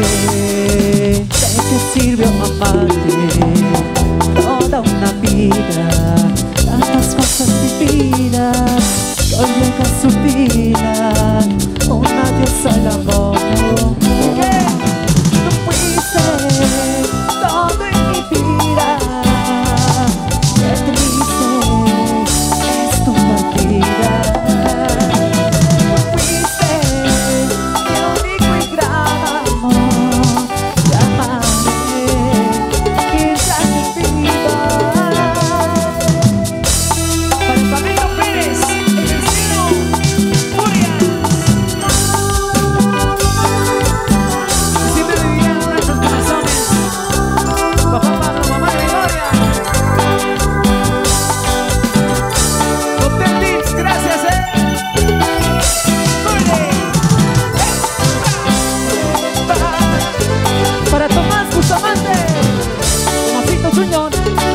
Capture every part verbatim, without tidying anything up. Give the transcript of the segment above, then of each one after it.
sé de qué sirvió amarte toda una vida, tantas cosas vividas que hoy llegan a su vida, un adiós al amor. ¿Qué? Tú fuiste todo en mi vida, qué triste es tu partida. Tú fuiste mi único y gran amor, te amaré mientras mi vida. Para Pamela Pérez, en el cielo, Furias. Siempre vivirán en nuestros corazones. Papá Pablo, mamá Gregoria. Hotel Tips, gracias, eh. Para Tomás Bustamante, Tomasito Junior.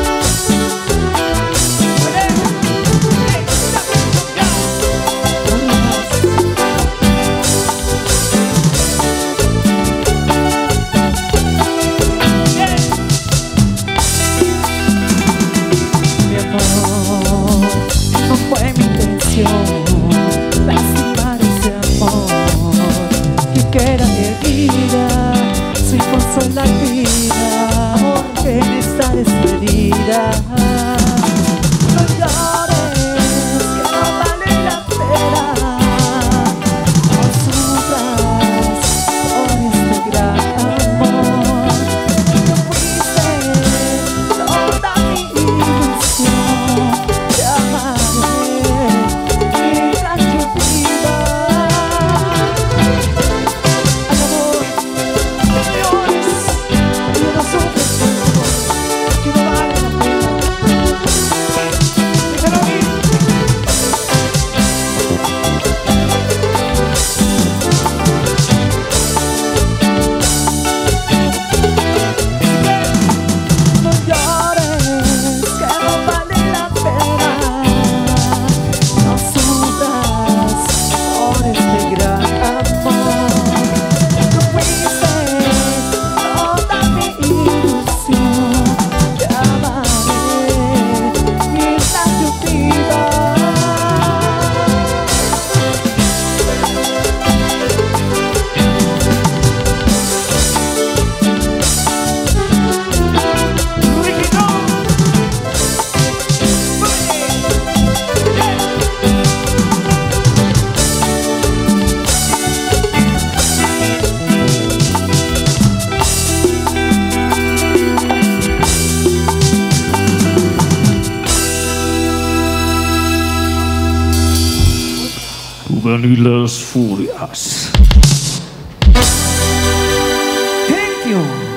Mi amor, no fue mi intención lastimar ese amor que queda herida, sin consolar vida en esta despedida. No llores, que no vale la pena, no sufras por este gran amor. Tú fuiste toda mi ilusión, te amaré mientras yo viva. Al amor, no llores, y no sufres por amor que no vale la pena. Déjalo ir. No llores, que no vale la pena, no sufras por este gran amor. Tú fuiste toda mi ilusión, te amaré mientras yo viva. Juven y las Furias. Thank you.